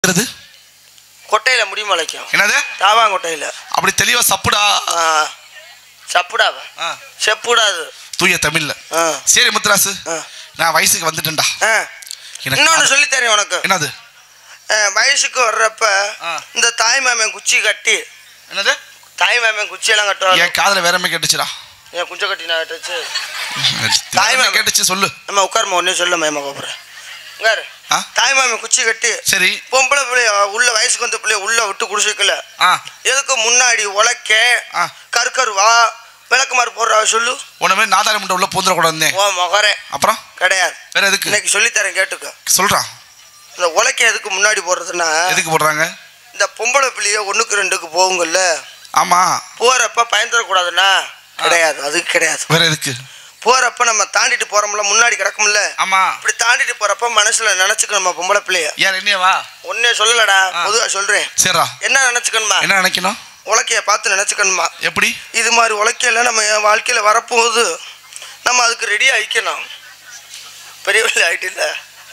கொட்டையில முடி முளைக்கும். என்னது? தாவாங்கொட்டையில. அப்படி தெளிவா சப்புடா. சப்புடாவா? செப்புடாது தூய தமிழ்ல. சரி முத்துராசு, நான் வயசுக்கு வந்துட்டேன்டா. இன்னொன்னு சொல்லி தரேன் உனக்கு. என்னது? வயசுக்கு வர்றப்ப இந்த தாய் மாமன் குச்சி கட்டி. என்னது? தாய் மாமன் குச்சி எல்லாம் கட்டுவாங்க. என் காதுல வேற மாதிரி கேட்டுச்சுடா. ஏன் குஞ்ச கட்டி நான் கட்டுச்சு? தாய் மாமன் கேட்டுச்சு. சொல்லு. நம்ம உட்காருமா, ஒன்னே சொல்ல மேமா கூப்பிடுறேன். தாய் மாமன் குச்சி கட்டி. சரி. பொம்பளை பிள்ளைய உள்ள வயசுக்கு வந்த பிள்ளைய உள்ள விட்டு குடிச்சுக்கல. எதுக்கு முன்னாடி உலக்க கருக்கருவா விளக்குமாறு போடுறா சொல்லு. உடனே நாதாரி முண்டை உள்ள பூந்துடக்கூடாது. ஓ மகரே. அப்புறம் கிடையாது. வேற எதுக்கு? இன்னைக்கு சொல்லித்தரேன் கேட்டுக்க. சொல்றான். இந்த உலக்க எதுக்கு முன்னாடி போடுறதுன்னா, எதுக்கு போடுறாங்க? இந்த பொம்பளை பிள்ளைய 1க்கு 2க்கு போகுங்கல்ல. ஆமா. போறப்ப பயந்துடக்கூடாதுன்னா கிடையாது. அதுக்கு கிடையாது. வேற எதுக்கு? போறப்ப நம்ம தாண்டிட்டு போறோம்ல, முன்னாடி கிடக்கும்ல. ஆமா. இப்படி தாண்டிட்டு போறப்ப மனசுல நினைச்சுக்கணும் நம்ம பொம்பளை பிள்ளைய. யார் என்னவா? ஒன்னே சொல்லலடா, பொதுவா சொல்றேன். சரிடா. என்ன நினைச்சுக்கணுமா? என்ன நினைக்கணும்? உலக்கைய பார்த்து நினைச்சுக்கணுமா? எப்படி? இது மாதிரி உலக்கையில நம்ம வாழ்க்கையில வரப்போகுது, நம்ம அதுக்கு ரெடி ஆயிக்கணும். பெரிய பிள்ளை ஆயிட்டு இல்ல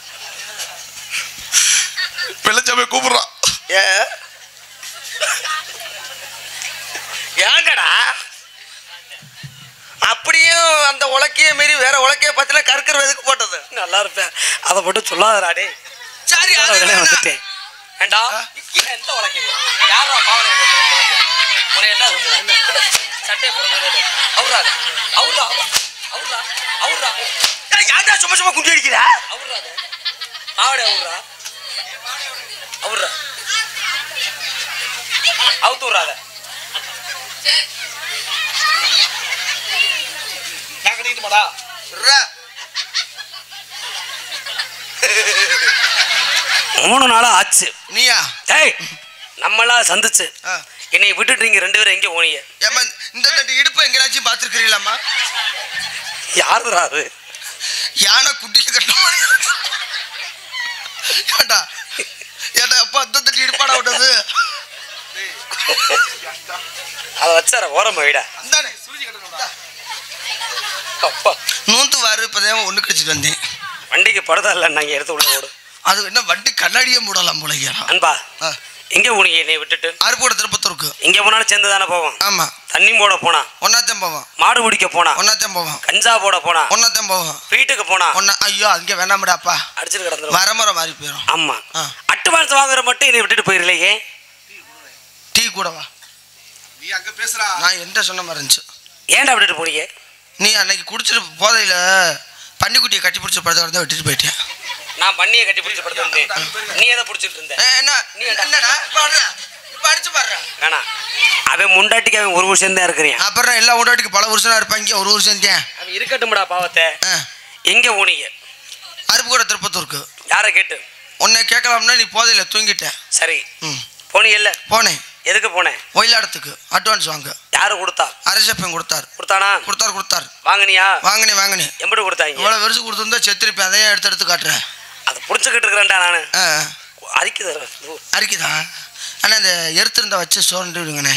வெள்ளச்சாமி கூப்பிடுறான். ஏங்கடா அப்படியும் அந்த உலக்கைய மீறி வேற உலக்கைய பத்தில கற்கர் எதுக்கு போட்டது? நல்லா இருப்பேன், அதை மட்டும் சொல்லாதடாடே. சரி வந்துட்டேன். ஏண்டா எந்த உலக்கைங்க யாரோ பாவனை உனக்கு என்ன சொல்லுங்க? சட்டை போடுறது அவராது அவரா அவரா அவரா யாரா சும்மா சும்மா குண்டி அடிக்கிற? அவராது பாவடை அவரா அவரா அவுத்து விடுறாத. நான் கட்டிட்டுமாடா 3 நாளா ஆச்சு. நீயா? ஏய் நம்மளா சந்திச்சு என்னை விட்டுட்டு நீங்க 2 பேரும் எங்க போனீங்க? இந்த இடுப்பு எங்கேயாச்சும் பார்த்துருக்கிறீங்களாம்மா? யாருடா அது? யானை குட்டிக்கு கட்டணும். ஏண்டா ஏண்டா அப்பா அந்த தட்டி இடுப்பாடா விட்டது? அதை வச்சார ஓரமா விடா. அப்பா நூத்து வாரு இப்பதான் 1 கழிச்சிட்டு வந்தேன். வண்டிக்கு படுதா இல்லை, நாங்கள் எடுத்து உள்ள ஓடு. அது என்ன வண்டி கண்ணாடியே மூடலாம் போல. அன்பா எங்கே போனீங்க என்னை விட்டுட்டு? அருப்போட திருப்பத்தூருக்கு. எங்கே போனாலும் சேர்ந்து தானே போவோம். ஆமா. தண்ணி போட போனா ஒன்னாத்தான் போவோம். மாடு பிடிக்க போனா ஒன்னாத்தான் போவோம். கஞ்சா போட போனா ஒன்னாத்தான் போவோம். வீட்டுக்கு போனா ஒன்னா. ஐயோ அங்கே வேணாமடாப்பா, அடிச்சுட்டு கிடந்துரும். வரமுறை மாறி போயிடும். ஆமா. அட்வான்ஸ் வாங்குற மட்டும் என்னை விட்டுட்டு போயிடலையே. டீ கூடவா? நீ அங்கே பேசுறா. நான் என்ன சொன்ன மாதிரி இருந்துச்சு. ஏன்டா விட்டுட்டு போனீங்க? நீ அன்னைக்கு குடிச்சிட்டு போதையில பன்னிக்குட்டியை கட்டி பிடிச்ச படத்தை வந்து விட்டுட்டு போயிட்டேன். நான் பண்ணியை கட்டி பிடிச்ச படத்தை இருந்தேன். நீ எதை பிடிச்சிட்டு இருந்த? என்ன நீ என்னடா அடிச்சு பாடுற? வேணா, அவன் முண்டாட்டிக்கு அவன் 1 வருஷம் தான் இருக்கிறேன். அப்புறம் எல்லா முண்டாட்டிக்கு பல வருஷம் இருப்பாங்க. 1 வருஷம் தான் அவன் இருக்கட்டும்டா பாவத்தை. எங்க போனீங்க? அருப்பு கூட திருப்பத்தூருக்கு. யாரை கேட்டு? உன்னை கேட்கலாம்னா நீ போதையில தூங்கிட்ட. சரி போனீங்கல்ல? போனேன். எதுக்கு போனேன்? ஒயிலாடத்துக்கு அட்வான்ஸ் வாங்க. யாரு கொடுத்தா? அரசப்பன் கொடுத்தார். கொடுத்தானா? கொடுத்தார். வாங்கினியா? வாங்கினேன். எப்படி கொடுத்தாங்க? இவ்வளவு வருஷம் கொடுத்துருந்தா செத்துருப்பேன். அதையே எடுத்து காட்டுறேன். அதை புடிச்சுக்கிட்டு இருக்கிறேன்டா நானு. அரிக்குதா? ஆனா இந்த எடுத்திருந்தா வச்சு சோர்ந்து விடுங்கண்ணே.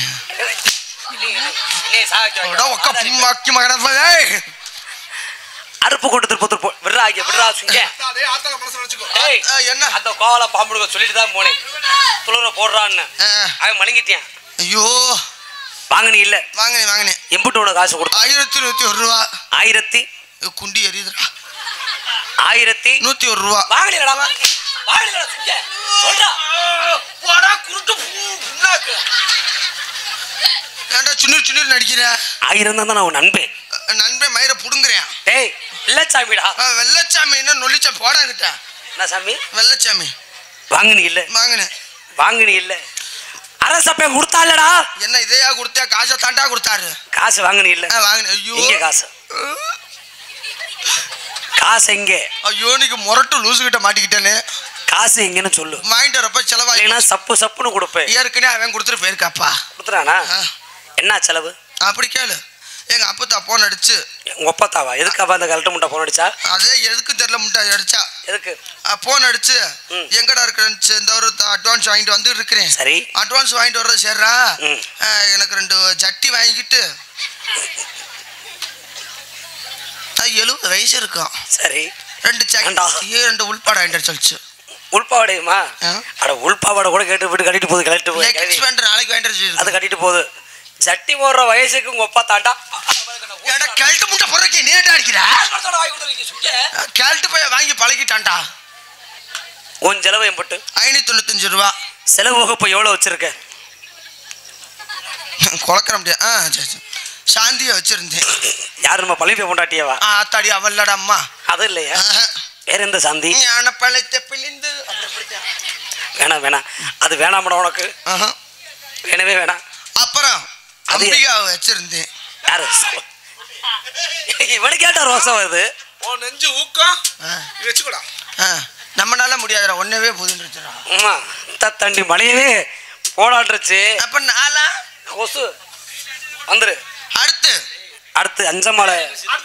அருப்பு கொண்டு திருப்பத்தூர் விடுறா என்ன அந்த கோவலை பாம்புடுங்க சொல்லிட்டு தான் போனேன். துளர போடுறான்னு அவன் மணங்கிட்டேன். ஐயோ வாங்கினி இல்ல? வாங்கினேன். எம்புட்டோட காசு கொடுத்தா? 1101 ரூபா. 1000 குண்டி எரியுதுடா. 1101 ரூபா. வாங்கினீங்களா? ஏன்டா சுண்ணீர் நடிக்கிற? 1000 தான் நான் நண்பன் மயிரை புடுங்குறேன். டேய் வெள்ளச்சாமிடா. வெள்ளச்சாமி என்ன நொல்லிச்சா போடாங்கிட்ட? என்ன சாமி? வெள்ளச்சாமி. வாங்கினி இல்ல? வாங்கினி இல்ல. அரசப்பன் கொடுத்தாலடா. என்ன இதையா கொடுத்தா? காசை தாண்டா கொடுத்தாரு. காசு வாங்கினி இல்ல? வாங்கினேன். ஐயோ இங்க காசு எங்க? ஐயோ நீக்கு முரட்டு லூசு கிட்ட மாட்டிக்கிட்டேன்னு. காசு எங்கன்னு சொல்லு. வாங்கிட்டு வரப்ப செலவாயினா சப்புன்னு கொடுப்பேன். ஏற்கனவே அவன் கொடுத்துட்டு போயிருக்காப்பா. கொடுத்துறானா? என்ன செலவு? அப்படி கேளு. எங்க அப்பத்தா போன் அடிச்சு. உங்க அப்பத்தாவா? எதுக்காப்பா அந்த கலட்டு முட்டை போன் அடிச்சா? அதே எதுக்கு தெரியல, முட்டை அடிச்சா. எதுக்கு போன் அடிச்சு எங்கடா இருக்கிறேன்னு இந்த ஒரு அட்வான்ஸ் வாங்கிட்டு வந்து இருக்கிறேன். சரி அட்வான்ஸ் வாங்கிட்டு வர்றது சரிடா. எனக்கு 2 ஜட்டி வாங்கிக்கிட்டு 70 வயசு இருக்கும். சரி 2 உள்பாடு வாங்கிட்டு சொல்லிச்சு. உள்பாவடையுமா? அட உள்பாவடை கூட கேட்டு விட்டு கட்டிட்டு போகுது. கட்டிட்டு போகுது நாளைக்கு வாங்கிட்டு அது கட்டிட்டு போகுது. சட்டி போடுற வயசுக்கு உங்க ஒப்பா தாண்டா கழட்டு முட்டை பொறுக்கி நீட்டா அடிக்கிறா. கழட்டு போய் வாங்கி பழகிட்டான்டா. உன் செலவு எம்பட்டு 595 ரூபா. செலவு வகுப்பு எவ்வளவு வச்சிருக்க? குழக்கிற முடியாது. சாந்தியை வச்சிருந்தேன். யாரு நம்ம பழனி கொண்டாட்டியவா? ஆத்தாடி அவல்லடா அம்மா. அது இல்லையா? வேற எந்த சாந்தி? வேணாம் வேணாம், அது வேணாமடா உனக்கு. வேணவே வேணாம். அப்புறம் அம்பிகாவை வச்சிருந்தேன். யாரு இவனு கேட்ட ரோசம்? அது நெஞ்சு ஊக்கம் வச்சுக்கூடா. நம்மளால முடியாதுடா, ஒன்னவே போதுன்றா. ஆமா தண்டி மலையவே போடான்றுச்சு. அப்ப நாளா கொசு வந்துரு. அடுத்து அஞ்சமாலை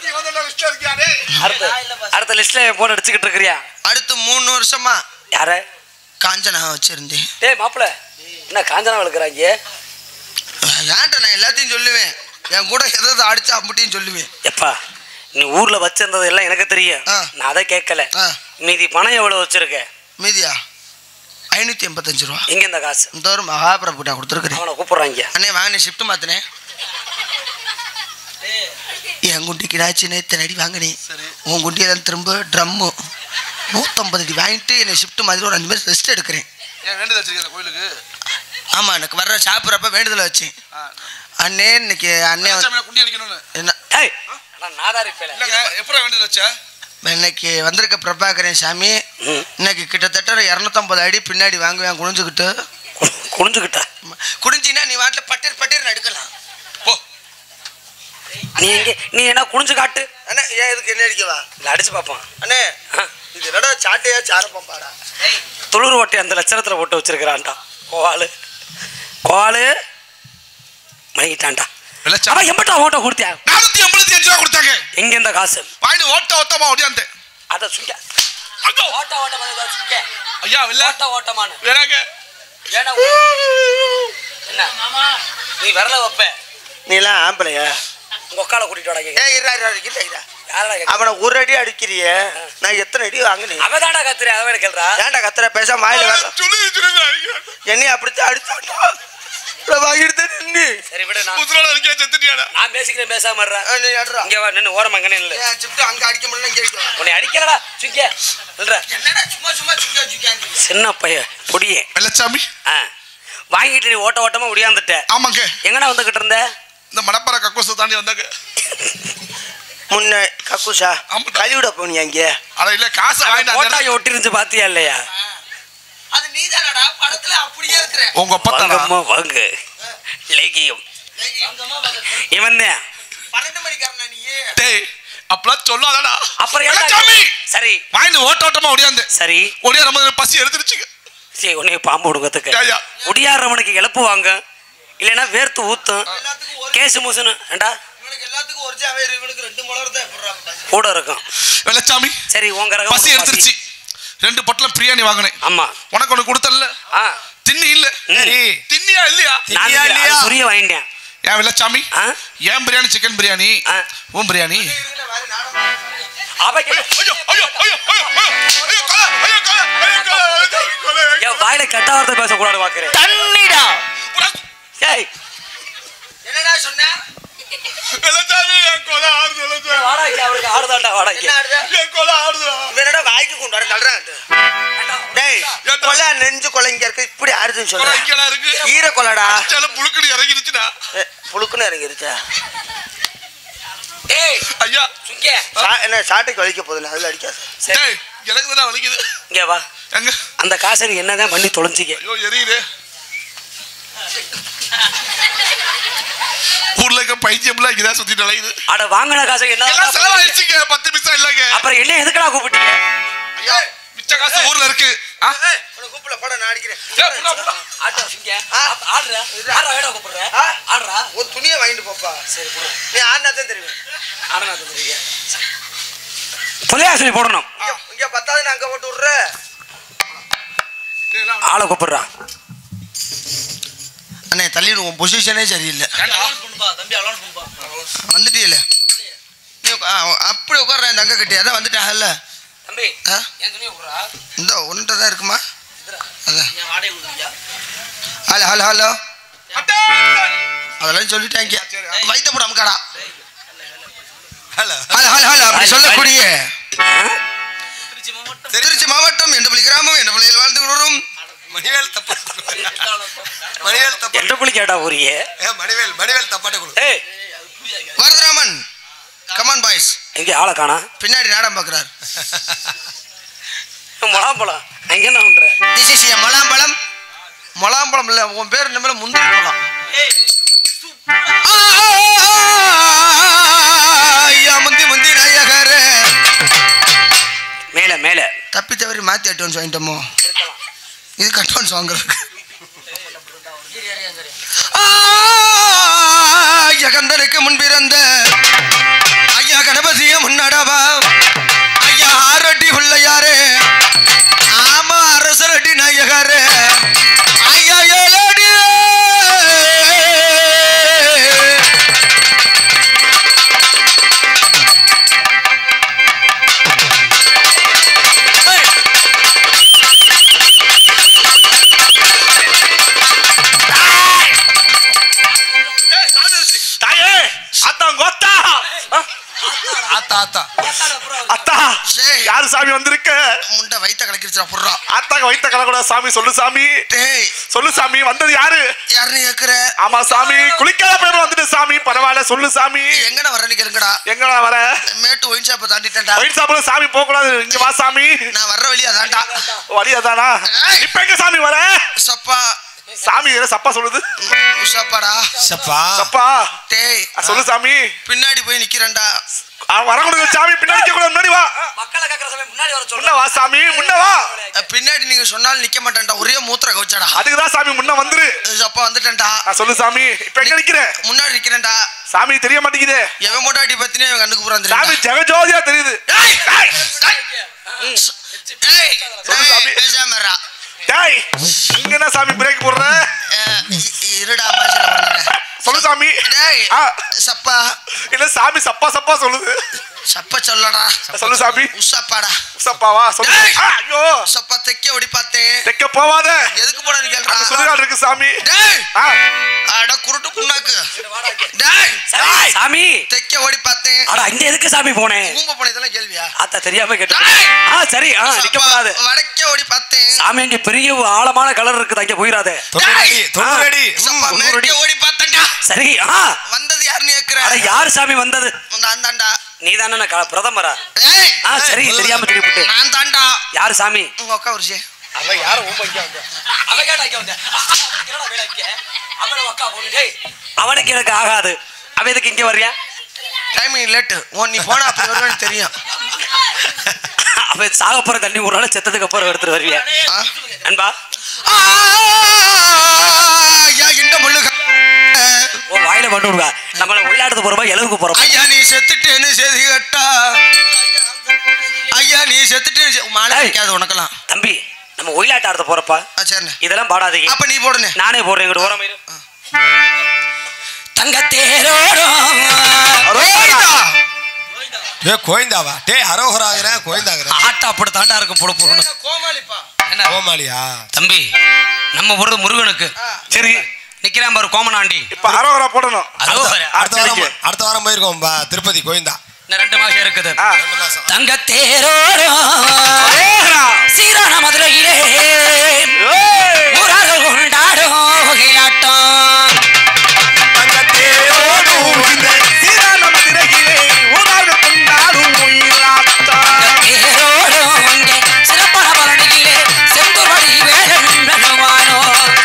அடுத்த லிஸ்ட்ல போன் அடிச்சுக்கிட்டு இருக்கிறியா? அடுத்து 3 வருஷமா யார? காஞ்சனா வச்சிருந்தேன். டேய் மாப்பிள, என்ன காஞ்சனா வளர்க்குறாங்க? ஏன்டா நான் எல்லாத்தையும் சொல்லுவேன். என் கூட எதாவது அடிச்சா அப்படியும் சொல்லுவேன். எப்பா நீ ஊர்ல வச்சிருந்தது எல்லாம் எனக்கு தெரியும். நான் அதை கேட்கல. மீதி பணம் எவ்வளவு வச்சிருக்க? மீதியா 585 ரூபா. எங்க இந்த காசு? இந்த ஒரு மகாபிரபு நான் கொடுத்துருக்கேன். அவனை கூப்பிடுறாங்க. அண்ணே வாங்கினே ஷிஃப்ட் மாத்தினேன். என் குண்டிக்கு நாச்சு நேற்று அடி வாங்கினேன். உன் குண்டியை திரும்ப ட்ரம்மு 150 அடி வாங்கிட்டு என்னை ஷிஃப்ட் மாதிரி ஒரு 5 பேர் ரெஸ்ட் எடுக்கிறேன். கோயிலுக்கு ஆமா எனக்கு வர்ற சாப்பிட்றப்ப வேண்டுதலை வச்சேன். அண்ணே இன்னைக்கு அண்ணே என்ன இன்னைக்கு வந்திருக்க பிரபாகரன் சாமி இன்னைக்கு கிட்டத்தட்ட 250 அடி பின்னாடி வாங்குவேன். குனிஞ்சுக்கிட்டா குனிஞ்சின்னா நீ வாட்டில் பட்டர் பட்டர் எடுக்கலாம். நீ எங்க நீ என்ன குனிஞ்சு காட்டு. அண்ணா ஏன் இதுக்கு என்ன அடிக்கவா? இல்லை அடிச்சு பார்ப்போம். அண்ணே இது என்னடா சாட்டையா சாரப்பாடா? துளுர் ஓட்டி அந்த லட்சணத்தில் போட்டு வச்சிருக்கிறான்டா. கோவாலு கோவாலு மணிக்கிட்டான்டா. எம்பட்டா ஓட்ட கொடுத்தியா? 485 ரூபா கொடுத்தாங்க. எங்க இந்த காசு? வாங்கி ஓட்ட ஓட்டமா ஓடியாந்து அத சுங்க ஓட்ட ஓட்டமா சுங்க. ஐயா இல்ல ஓட்ட ஓட்டமான வேறங்க ஏனா என்ன மாமா நீ வரல வப்ப நீலாம் ஆம்பளையா? உங்க அக்கால கூட்டிட்டு வாடா. ஏய் இறா கிட்ட யாரடா அவன ஒரு அடி அடிக்கிறியே, நான் எத்தனை அடி வாங்குனே? அவதாடா கத்துற, அவவே கேளுடா. ஏன்டா கத்துற? பேசாம வாயில வர சொல்லு என்னைய அப்படியே அடிச்சாடா. வாங்கிட்டு நின்னு சரி விடு. நான் உசுரோட இருக்கே செத்துட்டியாடா. நான் பேசிக்கிறேன் பேசாம இருடா. நீ அடடா இங்க வா நின்னு ஓரமா அங்க நில்லு. ஏன் சிப்ட் அங்க அடிக்க முடியல இங்க அடிக்க. உன்னை அடிக்கலடா சுங்க நில்றா. என்னடா சும்மா சுங்க சின்ன பையன் பொடியே வெள்ளச்சாமி. வாங்கிட்டு நீ ஓட்ட ஓட்டமா ஓடியாந்துட்ட. ஆமாங்க. எங்கடா வந்துகிட்டு இருந்த? இந்த மணப்பற கக்கூச தாண்டி வந்தாங்க. முன்ன கக்கூசா கழிவிட போனியா இங்க? அட இல்ல காசு வாங்கிட்டு ஓட்டாய் ஒட்டி இருந்து பாத்தியா இல்லையா? அது நீதானடா படத்துல அப்படியே இருக்கற. உங்க அப்பா வாங்க லேகியம் இவன் 12 மணிக்காரனா நீ? டேய் அப்பலாம் சொல்லாதடா. அப்புறம் வெள்ளச்சாமி சரி வாங்கிட்டு ஓட்ட ஓட்டமா ஓடியாந்து. சரி ஓடியாரம பசி எடுத்துருச்சு. சரி உன்னை பாம்பு உடுங்கத்துக்கு ஒடியாரவனுக்கு இழப்புவாங்க இல்லைன்னா வேர்த்து ஊத்தும் கேசு மூசனு ஏண்டா எல்லாத்துக்கும் ஒரு ஜாவேர் இவனுக்கு 2 முளர் தான் கூட இருக்கும். வெள்ளச்சாமி சரி உங்க பசி எடுத்துருச்சு. 2 பொட்டலம் பிரியாணி வாங்கினேன். ஆமா உனக்கு ஒன்று கொடுத்தல தின்னி இல்ல தின்னியா இல்லையா? சுரிய வாங்கிட்டேன். ஏன் வெள்ளச்சாமி ஏன் பிரியாணி சிக்கன் பிரியாணி உன் பிரியாணி வாயில கெட்ட வார்த்தை பேசக்கூடாது பாக்குறேன். தண்ணிடா என்னடா சொன்ன? நெஞ்சு கொலைங்க இருக்கு இப்படி ஆடுதுன்னு சொல்றேன். ஈர கொலடா புழுக்குன்னு இறங்கிருச்சுடா. புழுக்குன்னு இறங்கிருச்சா? என்ன சாட்டைக்கு வலிக்க போகுது அதுல அடிக்காது. எனக்கு வலிக்குது. இங்க வா அந்த காசை நீ என்னதான் பண்ணி தொலைஞ்சிக்க? எரியுது ஊர்ல இருக்க பைத்தியம்லாம் இங்கதான் சுத்திட்டு அலையுது. அட வாங்கின காசை என்ன செலவாயிடுச்சுங்க 10 பைசா இல்லங்க. அப்புறம் என்ன எதுக்குடா கூப்பிட்டீங்க? ஐயா மிச்ச காசு ஊர்ல இருக்கு. உன கூப்பிட பட நான் அடிக்கிறேன். ஆட்டோ சிங்க ஆடுறா ஆடுறா ஏடா கூப்பிடுற ஆடுறா ஒரு துணியை வாங்கிட்டு போப்பா. சரி கொடு. நீ ஆடுனா தான் தெரியும். ஆடுனா தான் தெரியும். புலியாசலி போடணும். இங்க 10வது நான் அங்க போட்டு விடுற. ஆளை கூப்பிடுறா. அண்ணே தள்ளி உன் பொசிஷனே சரியில்லை. வந்துட்டீல நீ அப்படி உட்கார்ற தங்க கட்டி அதான் வந்துட்டாங்கல்ல. தம்பி என் துணியை குடுறா இந்த ஒன்றை தான் இருக்குமா அதான் ஹலோ ஹலோ ஹலோ அதெல்லாம் சொல்லிட்டாங்க வைத்த போட அமுக்காடா ஹலோ ஹலோ ஹலோ ஹலோ அப்படி சொல்லக்கூடிய திருச்சி மாவட்டம் எண்டப்பள்ளி கிராமம் எண்டப்பள்ளியில் வாழ்ந்து வரும் மணிவேல் தப்பா மணிவேல் தப்பா எண்டப்பள்ளி கேட்டா ஊரியே மணிவேல் தப்பாட்ட கொடு வரதராமன் கமான் பாய்ஸ் எங்க ஆளை காணா பின்னாடி நாடம் பாக்குறாரு மொளாம்பழம் அங்க என்ன பண்ற திஸ் இஸ் மொளாம்பழம் மொளாம்பழம் இல்ல உன் பேர் என்ன முந்திரி பழம் முந்தி முந்தி நாயகர மேல மேல தப்பி தவறி மாத்தி அட்வான்ஸ் வாங்கிட்டோமோ இதுக்கு அட்வான்ஸ் வாங்குறதுக்கு கந்தனுக்கு முன்பிறந்த ஐயா கணபதிய முன்னடவா ஐயா ஆரட்டி பிள்ளையாரு ஆமா அரசரட்டி நாயகரு ஐயா ஏழடி யாரு சாமி வந்திருக்க முண்டை வைத்த கலக்கிருச்சா புறா ஆத்தாங்க வைத்த கலக்கூட சாமி சொல்லு சாமி சொல்லு சாமி வந்தது யாரு யாருன்னு கேக்குற ஆமா சாமி குளிக்காத பேர் வந்துட்டு சாமி பரவாயில்ல சொல்லு சாமி எங்கடா வர கேளுங்கடா எங்கடா வர மேட்டு ஒயின் ஷாப்பை தாண்டிட்டேன்டா ஒயின் ஷாப்ல சாமி போக கூடாது இங்க வா சாமி நான் வர்ற வழியா தான்டா வழியா தானா இப்ப எங்க சாமி வர சப்பா சாமி வேற சப்பா சொல்லுது சப்பாடா சப்பா சப்பா டேய் சொல்லு சாமி பின்னாடி போய் நிக்கிறேன்டா வரக்கூடாது சாமி பின்னாடி நிக்க கூடாது முன்னாடி வா மக்களை கேக்குற சாமி முன்னாடி வர சொல்லுங்க வா சாமி முன்ன வா பின்னாடி நீங்க சொன்னாலும் நிக்க மாட்டேன்டா ஒரே மூத்திர கவுச்சடா அதுக்கு தான் சாமி முன்ன வந்துரு சப்பா வந்துட்டேன்டா சொல்லு சாமி இப்ப எங்க நிக்கிற முன்னாடி நிக்கிறேன்டா சாமி தெரிய மாட்டேங்குதே எவன் மோட்டாட்டி பத்தினே என் கண்ணுக்கு புறான் சாமி ஜெகஜோதியா தெரியுது சொல்லு சாமி பேசாமறா டேய் இங்க என்ன சாமி பிரேக் போடுற இருடா பாஷையில பண்ணுறேன் சொல்லு சாமி டேய் சப்பா இல்ல சாமி சப்பா சப்பா சொல்லுது சப்பா சொல்லடா சொல்லு சாமி உசப்பாடா உசப்பாவா சொல்லு ஐயோ சப்பா தெக்க ஓடி பார்த்தேன் தெக்க போவாத எதுக்கு போறன்னு கேளுடா சுடுகாடு இருக்கு சாமி டேய் அட குருட்டு புண்ணாக்கு டேய் சாமி தெக்க ஓடி பார்த்தேன் அட இங்க எதுக்கு சாமி போனே ஊம்ப போனே இதெல்லாம் கேள்வியா ஆத்தா தெரியாம கேட்டேன் சரி நிக்க கூடாது வடக்க ஓடி பார்த்தேன் சாமி இங்க பெரிய ஆழமான கலர் இருக்குது அங்க போயிராதே தொடுறடி சப்பா மேற்கே ஓடி பார்த்தேன்டா சரி வந்தது யாருன்னு கேக்குற அட யார் சாமி வந்தது நான் தான்டா நீ தானே பிரதமரா சரி தெரியாம திருப்பிட்டு நான் தான்டா யாரு சாமி உங்க அக்கா வருஷே அவ யார ஊம்ப இங்க வந்த அவ கேடா இங்க வந்த என்னடா வேலை இங்க அவள அக்கா போடு டேய் அவனுக்கு எனக்கு ஆகாது அவ எதுக்கு இங்க வர்றியா டைமிங் லேட் நீ போனா அப்படி வருவேன்னு தெரியும் அவ சாக போற தண்ணி ஒரு நாள் செத்ததுக்கு அப்புறம் எடுத்துட்டு வருவியா அன்பா யா இந்த முள்ளுக ஓ வாயில பண்ணு விடுவா நம்மள உள்ளாடத்து போறோமா எலவுக்கு போறோம் ஐயா நீ செத்துட்டேன்னு செய்தி கேட்டா ஐயா நீ செத்துட்டே மாலை வைக்காத உனக்கெல்லாம் தம்பி நம்ம ஒயிலாட்ட ஆடுற போறப்பா சரி இதெல்லாம் பாடாதீங்க அப்ப நீ போடுனே நானே போடுறேன் இங்க ஓரமா இரு தங்கத்தேரோடோ ஏ கோயிந்தாவா டேய் அரோகராகற கோயிந்தாகற ஆட்டா அப்படி தாண்டா இருக்கும் போடு போடு கோமாளிப்பா என்ன கோமாளியா தம்பி நம்ம போறது முருகனுக்கு சரி நிக்கிறான் பாரு கோமனாண்டி இப்ப அரோகரா போடணும் அடுத்த வாரம் போயிருக்கோம் திருப்பதி கோயிந்தா ரெண்டு மாசம் இருக்குது தங்கத்தேரோடோ சீரான மதுரையிலே ஊரார்கள் கொண்டாடும் ஒயிலாட்டம் தங்கத்தேரோடோ சீரான மதுரையிலே ஊரார்கள் கொண்டாடும் ஒயிலாட்டம் தங்கத்தேரோடோ சிறப்பான பழனியிலே செந்துவடி வேலன் பெருமானோ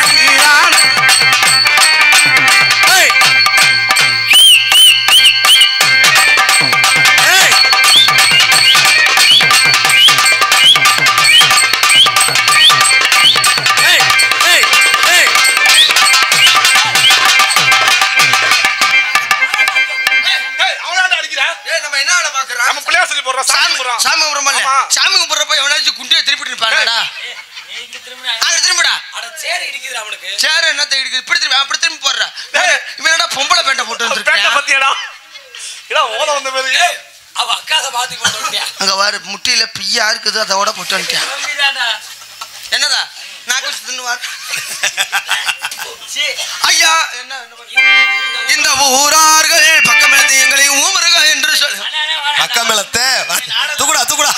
சாமி கும்பிடுறப்ப எவனாச்சும் குண்டியை திருப்பிட்டு இருப்பாங்கடா திரும்பிடா சேர் இடிக்குது அவனுக்கு சேர் என்னத்தை இடிக்குது இப்படி திரும்பி அப்படி திரும்பி போடுற இவனடா பொம்பளை பேண்டை போட்டு வந்துருக்கேன் பத்தியடா இல்ல ஓத வந்த மாதிரி அவ அக்காத பாத்து போட்டு அங்க வாரு முட்டியில பிய்யா இருக்குது அதோட போட்டு வந்துட்டேன். என்னதா நாக்கு தின்னு வார் ஐயா என்ன இந்த ஊரார்கள் பக்கமெழுத்து எங்களை ஊமருக என்று சொல் பக்கமெழுத்து தூக்குடா தூக்குடா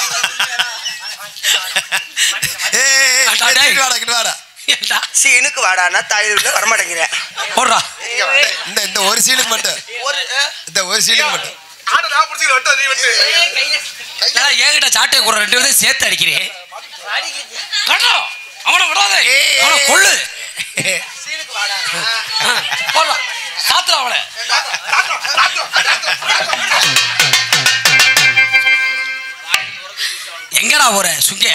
சீனுக்கு வாடானா தாயில வரமாட்டேங்கிறேன் போடுறா இந்த ஒரு சீனுக்கு மட்டும் இந்த ஒரு சீனுக்கு மட்டும் ஏகிட்ட சாட்டை கூட 2 பேரும் சேர்த்து அடிக்கிறேன் அவனை விடாதே அவனை கொள்ளு போடுறா சாத்துறா அவளை எங்கடா போற சுங்க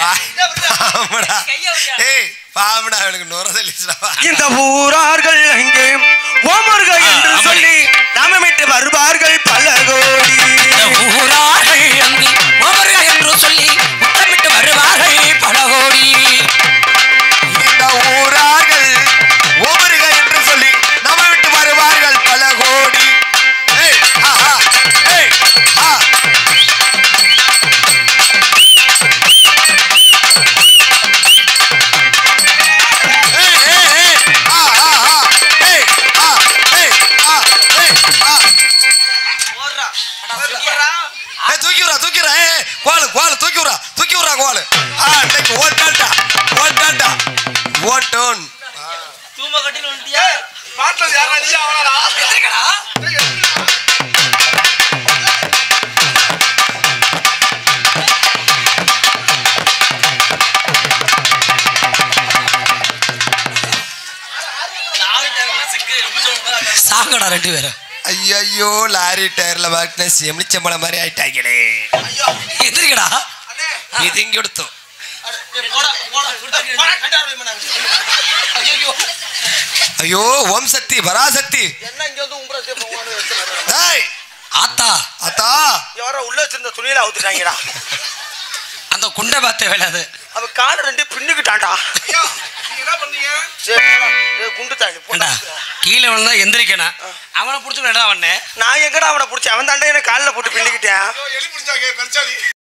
இந்த ஊரார்கள் அங்கே ஓமர்கள் என்று சொல்லி நாமமிட்டு வருவார்கள் பல கோடி ஊரார்கள் அங்கே ஓமர்கள் என்று சொல்லி முத்தமிட்டு வருவார்கள் பல கோடி இந்த ஊரார்கள் ஓமர்கள் என்று சொல்லி நாமமிட்டு வருவார்கள் பல கோடி சாங்கடா 2 பேரும். ஐயோ லாரி டயர்ல வாக்கின செமிச்சம்பளம் மாதிரி ஆயிட்டாங்களே. எதிரிக்கடா இதுங்க எடுத்தோம். ஐயோ ஓம் சக்தி பராசக்தி ஆத்தா ஆத்தா யாரோ உள்ள வச்சிருந்த துணியில அவுத்துட்டாங்கடா. அந்த குண்டை பார்த்த வேலை அது. அவ கால் 2 பின்னுக்கிட்டான்டா. குண்டு தாண்டி கீழே விழுந்தா எந்திரிக்கணும். அவனை புடிச்சு நான் எங்கடா அவனை புடிச்சு அவன் தாண்டா என்ன காலில் போட்டு பின்னிக்கிட்டேன்.